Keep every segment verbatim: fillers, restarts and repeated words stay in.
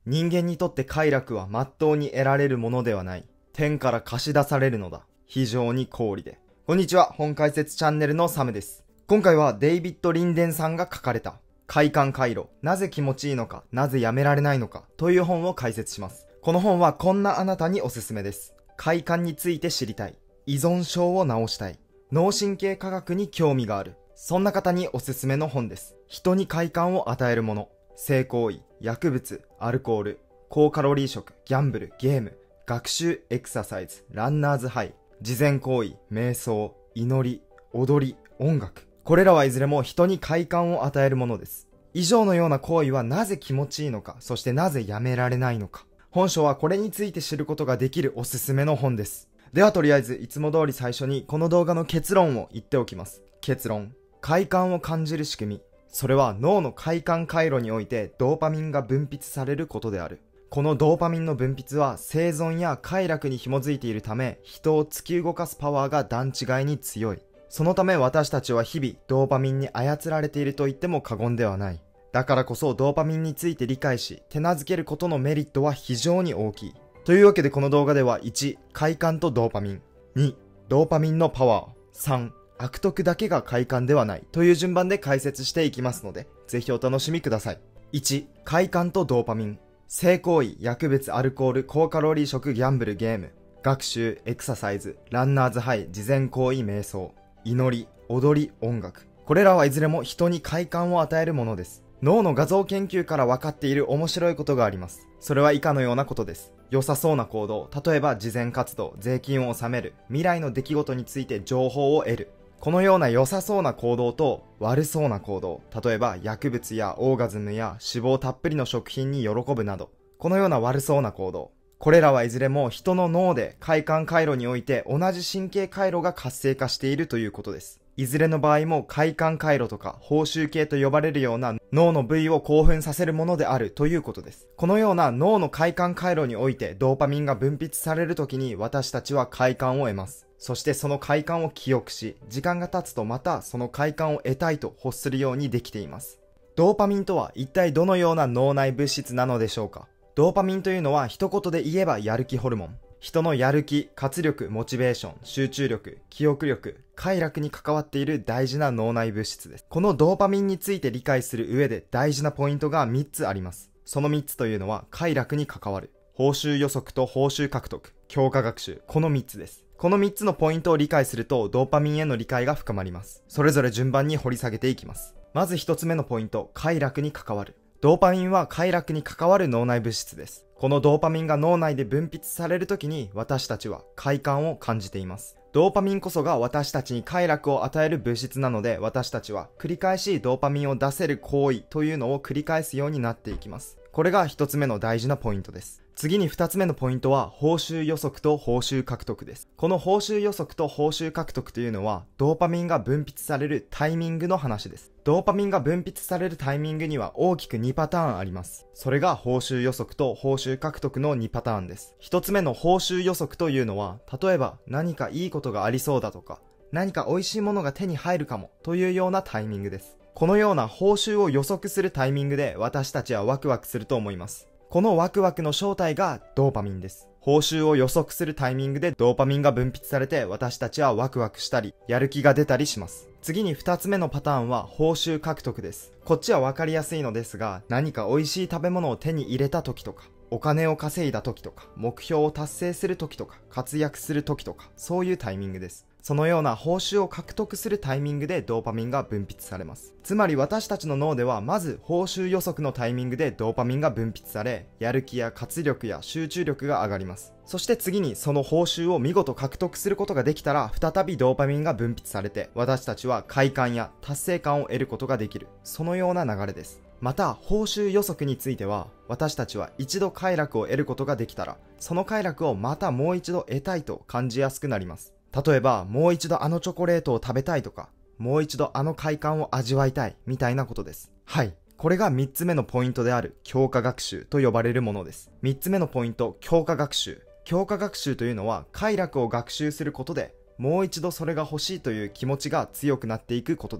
人間にとって快楽は真っ当に得られるものではない。天から貸し出されるのだ。非常に高利で。こんにちは、本解説チャンネルのサムです。今回はデイビッド・リンデンさんが書かれた快感回路、なぜ気持ちいいのか、なぜやめられないのかという本を解説します。この本はこんなあなたにおすすめです。快感について知りたい。依存症を治したい。脳神経科学に興味がある。そんな方におすすめの本です。人に快感を与えるもの。性行為、薬物、アルコール、高カロリー食、ギャンブル、ゲーム、学習、エクササイズ、ランナーズハイ、慈善行為、瞑想、祈り、踊り、音楽。これらはいずれも人に快感を与えるものです。以上のような行為はなぜ気持ちいいのか、そしてなぜやめられないのか。本書はこれについて知ることができるおすすめの本です。ではとりあえずいつも通り最初にこの動画の結論を言っておきます。結論。快感を感じる仕組み。それは脳の快感回路においてドーパミンが分泌されることである。このドーパミンの分泌は生存や快楽に紐づいているため、人を突き動かすパワーが段違いに強い。そのため私たちは日々ドーパミンに操られていると言っても過言ではない。だからこそドーパミンについて理解し、手なずけることのメリットは非常に大きい。というわけでこの動画ではいち、快感とドーパミン。に、ドーパミンのパワー。さん、悪徳だけが快感ではないという順番で解説していきますので、ぜひお楽しみください。いち、快感とドーパミン。性行為、薬物、アルコール、高カロリー食、ギャンブル、ゲーム、学習、エクササイズ、ランナーズハイ、慈善行為、瞑想、祈り、踊り、音楽。これらはいずれも人に快感を与えるものです。脳の画像研究から分かっている面白いことがあります。それは以下のようなことです。良さそうな行動、例えば慈善活動、税金を納める、未来の出来事について情報を得る。このような良さそうな行動と悪そうな行動、例えば薬物やオーガズムや脂肪たっぷりの食品に喜ぶなど、このような悪そうな行動。これらはいずれも人の脳で快感回路において同じ神経回路が活性化しているということです。いずれの場合も快感回路とか報酬系と呼ばれるような脳の部位を興奮させるものであるということです。このような脳の快感回路においてドーパミンが分泌されるときに私たちは快感を得ます。そしてその快感を記憶し、時間が経つとまたその快感を得たいと欲するようにできています。ドーパミンとは一体どのような脳内物質なのでしょうか。ドーパミンというのは一言で言えばやる気ホルモン。人のやる気、活力、モチベーション、集中力、記憶力、快楽に関わっている大事な脳内物質です。このドーパミンについて理解する上で大事なポイントがみっつあります。そのみっつというのは快楽に関わる、報酬予測と報酬獲得、強化学習、このみっつです。このみっつのポイントを理解するとドーパミンへの理解が深まります。それぞれ順番に掘り下げていきます。まずひとつめのポイント、快楽に関わる。ドーパミンは快楽に関わる脳内物質です。このドーパミンが脳内で分泌されるときに私たちは快感を感じています。ドーパミンこそが私たちに快楽を与える物質なので、私たちは繰り返しドーパミンを出せる行為というのを繰り返すようになっていきます。これがひとつめの大事なポイントです。次にふたつめのポイントは報酬予測と報酬獲得です。この報酬予測と報酬獲得というのはドーパミンが分泌されるタイミングの話です。ドーパミンが分泌されるタイミングには大きくにパターンあります。それが報酬予測と報酬獲得のにパターンです。ひとつめの報酬予測というのは、例えば何かいいことがありそうだとか、何か美味しいものが手に入るかもというようなタイミングです。このような報酬を予測するタイミングで私たちはワクワクすると思います。このワクワクの正体がドーパミンです。報酬を予測するタイミングでドーパミンが分泌されて私たちはワクワクしたり、やる気が出たりします。次にふたつめのパターンは報酬獲得です。こっちはわかりやすいのですが、何か美味しい食べ物を手に入れた時とか、お金を稼いだ時とか、目標を達成する時とか、活躍する時とか、そういうタイミングです。そのような報酬を獲得するタイミングでドーパミンが分泌されます。つまり私たちの脳ではまず報酬予測のタイミングでドーパミンが分泌され、やる気や活力や集中力が上がります。そして次にその報酬を見事獲得することができたら、再びドーパミンが分泌されて、私たちは快感や達成感を得ることができる。そのような流れです。また報酬予測については、私たちは一度快楽を得ることができたら、その快楽をまたもう一度得たいと感じやすくなります。例えばもう一度あのチョコレートを食べたいとか、もう一度あの快感を味わいたいみたいなことです。はい、これがみっつめのポイントである強化学習と呼ばれるものです。みっつめのポイント、強化学習。強化学習というのは快楽を学習することでもう一度それが欲しいという気持ちが強くなっていくことです。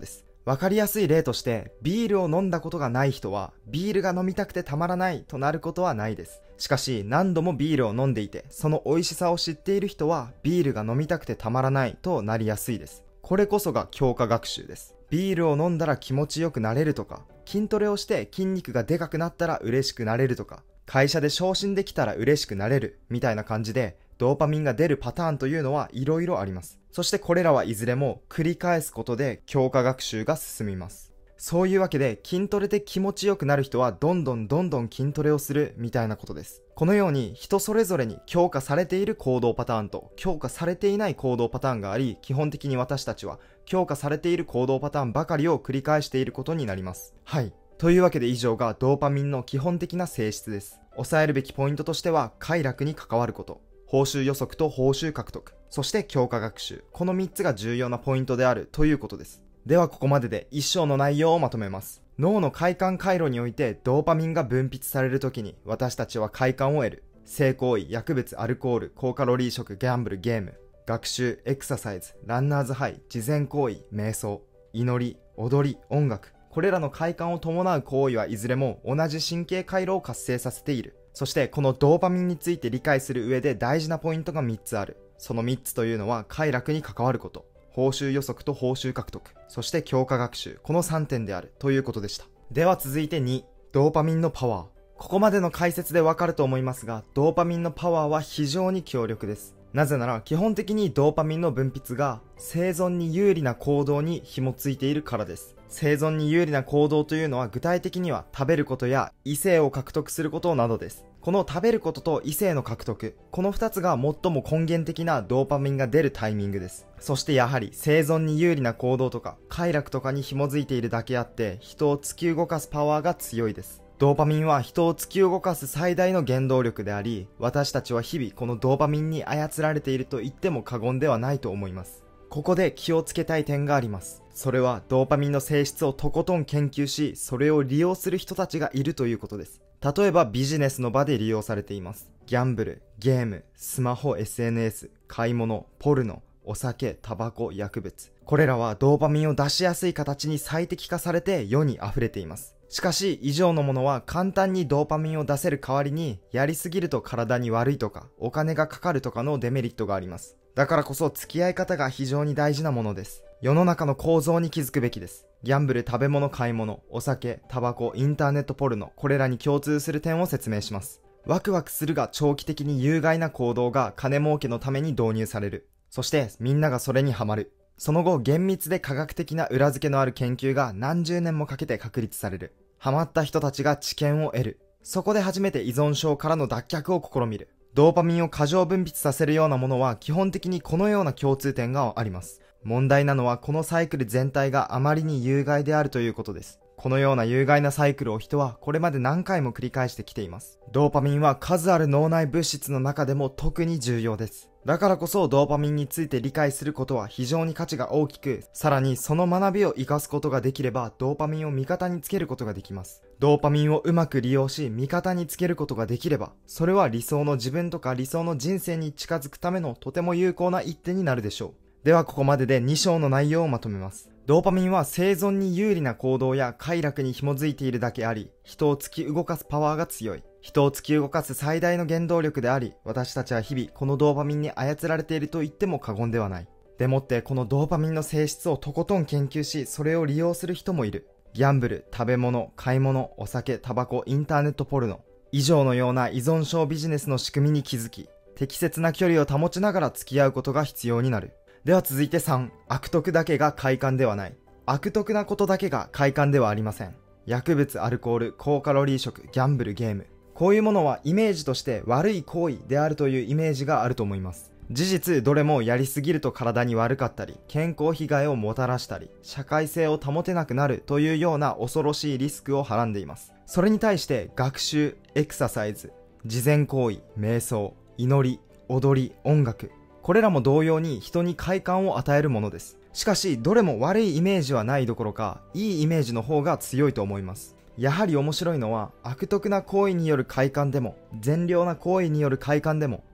わかりやすい例として、ビールを飲んだことがない人は、ビールが飲みたくてたまらないとなることはないです。しかし、何度もビールを飲んでいて、その美味しさを知っている人は、ビールが飲みたくてたまらないとなりやすいです。これこそが強化学習です。ビールを飲んだら気持ちよくなれるとか、筋トレをして筋肉がでかくなったら嬉しくなれるとか、会社で昇進できたら嬉しくなれるみたいな感じで、ドーパミンが出るパターンというのは色々あります。そしてこれらはいずれも繰り返すことで強化学習が進みます。そういうわけで筋トレで気持ちよくなる人はどんどんどんどん筋トレをするみたいなことです。このように人それぞれに強化されている行動パターンと強化されていない行動パターンがあり、基本的に私たちは強化されている行動パターンばかりを繰り返していることになります。はい。というわけで以上がドーパミンの基本的な性質です。抑えるべきポイントとしては快楽に関わること、報酬予測と報酬獲得、そして強化学習。このみっつが重要なポイントであるということです。ではここまでで一章の内容をまとめます。脳の快感回路においてドーパミンが分泌されるときに私たちは快感を得る。性行為、薬物、アルコール、高カロリー食、ギャンブル、ゲーム、学習、エクササイズ、ランナーズハイ、慈善行為、瞑想、祈り、踊り、音楽。これらの快感を伴う行為はいずれも同じ神経回路を活性させている。そしてこのドーパミンについて理解する上で大事なポイントがみっつある。そのみっつというのは快楽に関わること、報酬予測と報酬獲得、そして強化学習、このさんてんであるということでした。では続いてに、ドーパミンのパワー。ここまでの解説でわかると思いますが、ドーパミンのパワーは非常に強力です。なぜなら基本的にドーパミンの分泌が生存に有利な行動に紐ついているからです。生存に有利な行動というのは具体的には食べることや異性を獲得することなどです。この食べることと異性の獲得、このふたつが最も根源的なドーパミンが出るタイミングです。そしてやはり生存に有利な行動とか快楽とかに紐づいているだけあって人を突き動かすパワーが強いです。ドーパミンは人を突き動かす最大の原動力であり、私たちは日々このドーパミンに操られていると言っても過言ではないと思います。ここで気をつけたい点があります。それはドーパミンの性質をとことん研究し、それを利用する人たちがいるということです。例えばビジネスの場で利用されています。ギャンブル、ゲーム、スマホ、エスエヌエス、買い物、ポルノ、お酒、タバコ、薬物。これらはドーパミンを出しやすい形に最適化されて世に溢れています。しかし以上のものは簡単にドーパミンを出せる代わりに、やりすぎると体に悪いとかお金がかかるとかのデメリットがあります。だからこそ付き合い方が非常に大事なものです。世の中の構造に気づくべきです。ギャンブル、食べ物、買い物、お酒、タバコ、インターネットポルノ、これらに共通する点を説明します。ワクワクするが長期的に有害な行動が金儲けのために導入される。そしてみんながそれにハマる。その後厳密で科学的な裏付けのある研究が何十年もかけて確立される。ハマった人たちが知見を得る。そこで初めて依存症からの脱却を試みる。ドーパミンを過剰分泌させるようなものは基本的にこのような共通点があります。問題なのはこのサイクル全体があまりに有害であるということです。このような有害なサイクルを人はこれまで何回も繰り返してきています。ドーパミンは数ある脳内物質の中でも特に重要です。だからこそドーパミンについて理解することは非常に価値が大きく、さらにその学びを活かすことができればドーパミンを味方につけることができます。ドーパミンをうまく利用し味方につけることができれば、それは理想の自分とか理想の人生に近づくためのとても有効な一手になるでしょう。ではここまででに章の内容をまとめます。ドーパミンは生存に有利な行動や快楽に紐づいているだけあり、人を突き動かすパワーが強い。人を突き動かす最大の原動力であり、私たちは日々このドーパミンに操られていると言っても過言ではない。でもってこのドーパミンの性質をとことん研究し、それを利用する人もいる。ギャンブル、食べ物、買い物、お酒、タバコ、インターネットポルノ。以上のような依存症ビジネスの仕組みに気づき、適切な距離を保ちながら付き合うことが必要になる。では続いてさん、悪徳だけが快感ではない。悪徳なことだけが快感ではありません。薬物、アルコール、高カロリー食、ギャンブル、ゲーム。こういうものはイメージとして悪い行為であるというイメージがあると思います。事実どれもやりすぎると体に悪かったり、健康被害をもたらしたり、社会性を保てなくなるというような恐ろしいリスクをはらんでいます。それに対して学習、エクササイズ、慈善行為、瞑想、祈り、踊り、音楽。これらも同様に人に快感を与えるものです。しかしどれも悪いイメージはないどころか、いいイメージの方が強いと思います。やはり面白いのは、悪徳な行為による快感でも善良な行為による快感でも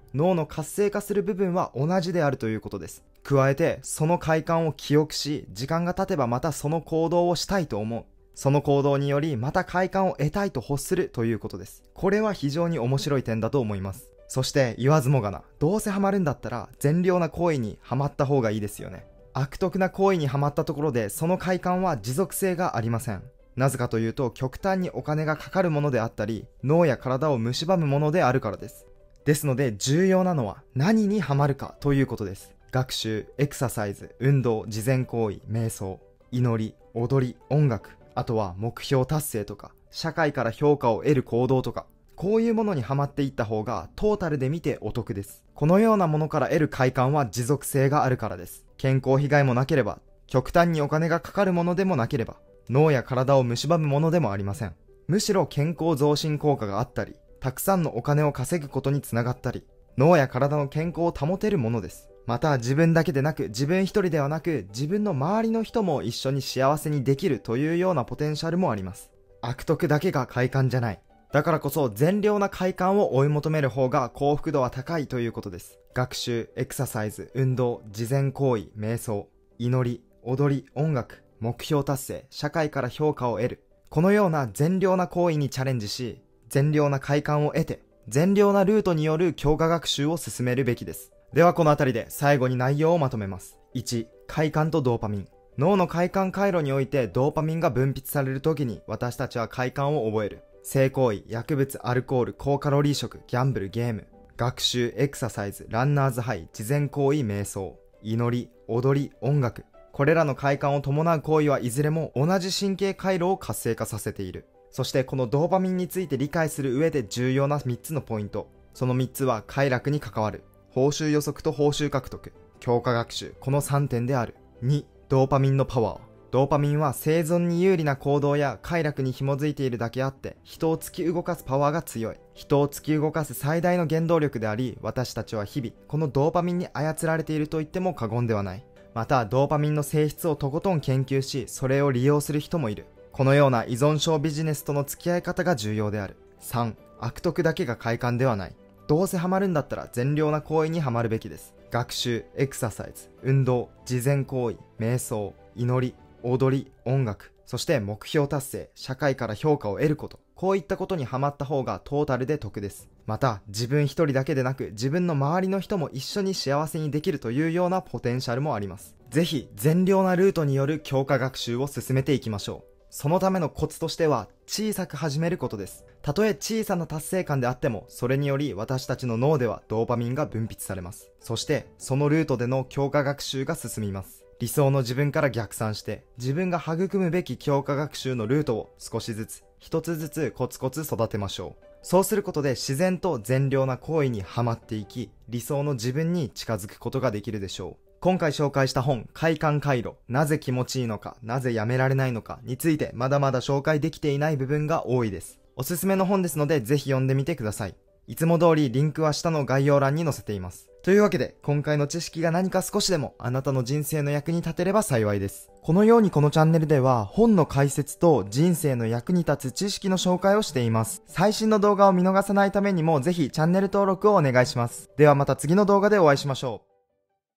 脳の活性化する部分は同じであるということです。加えて、その快感を記憶し、時間が経てばまたその行動をしたいと思う。その行動によりまた快感を得たいと欲するということです。これは非常に面白い点だと思います。そして言わずもがな、どうせハマるんだったら善良な行為にハマった方がいいですよね。悪徳な行為にハマったところでその快感は持続性がありません。なぜかというと、極端にお金がかかるものであったり、脳や体を蝕むものであるからです。ですので重要なのは何にハマるかということです。学習、エクササイズ、運動、慈善行為、瞑想、祈り、踊り、音楽、あとは目標達成とか、社会から評価を得る行動とか、こういうものにハマっていった方がトータルで見てお得です。このようなものから得る快感は持続性があるからです。健康被害もなければ、極端にお金がかかるものでもなければ、脳や体を蝕むものでもありません。むしろ健康増進効果があったり、たくさんのお金を稼ぐことにつながったり、脳や体の健康を保てるものです。また自分だけでなく、自分一人ではなく、自分の周りの人も一緒に幸せにできるというようなポテンシャルもあります。悪徳だけが快感じゃない。だからこそ善良な快感を追い求める方が幸福度は高いということです。学習、エクササイズ、運動、慈善行為、瞑想、祈り、踊り、音楽、目標達成、社会から評価を得る。このような善良な行為にチャレンジし、善良な快感を得て、善良なルートによる強化学習を進めるべきです。ではこのあたりで最後に内容をまとめます。いち、快感とドーパミン。脳の快感回路においてドーパミンが分泌されるときに私たちは快感を覚える。性行為、薬物、アルコール、高カロリー食、ギャンブル、ゲーム、学習、エクササイズ、ランナーズハイ、慈善行為、瞑想、祈り、踊り、音楽。これらの快感を伴う行為はいずれも同じ神経回路を活性化させている。そしてこのドーパミンについて理解する上で重要なみっつのポイント。そのみっつは快楽に関わる。報酬予測と報酬獲得。強化学習。このさんてんである。に、ドーパミンのパワー。ドーパミンは生存に有利な行動や快楽に紐づいているだけあって、人を突き動かすパワーが強い。人を突き動かす最大の原動力であり、私たちは日々、このドーパミンに操られていると言っても過言ではない。また、ドーパミンの性質をとことん研究し、それを利用する人もいる。このような依存症ビジネスとの付き合い方が重要である。さん、悪徳だけが快感ではない。どうせハマるんだったら善良な行為にハマるべきです。学習、エクササイズ、運動、慈善行為、瞑想、祈り、踊り、音楽、そして目標達成、社会から評価を得ること。こういったことにハマった方がトータルで得です。また、自分一人だけでなく、自分の周りの人も一緒に幸せにできるというようなポテンシャルもあります。ぜひ、善良なルートによる強化学習を進めていきましょう。そのためのコツとしては、小さく始めることです。たとえ小さな達成感であっても、それにより私たちの脳ではドーパミンが分泌されます。そして、そのルートでの強化学習が進みます。理想の自分から逆算して、自分が育むべき強化学習のルートを少しずつ、一つずつコツコツ育てましょう。そうすることで自然と善良な行為にはまっていき、理想の自分に近づくことができるでしょう。今回紹介した本、快感回路、なぜ気持ちいいのか、なぜやめられないのかについてまだまだ紹介できていない部分が多いです。おすすめの本ですのでぜひ読んでみてください。いつも通りリンクは下の概要欄に載せています。というわけで、今回の知識が何か少しでもあなたの人生の役に立てれば幸いです。このようにこのチャンネルでは本の解説と人生の役に立つ知識の紹介をしています。最新の動画を見逃さないためにもぜひチャンネル登録をお願いします。ではまた次の動画でお会いしましょう。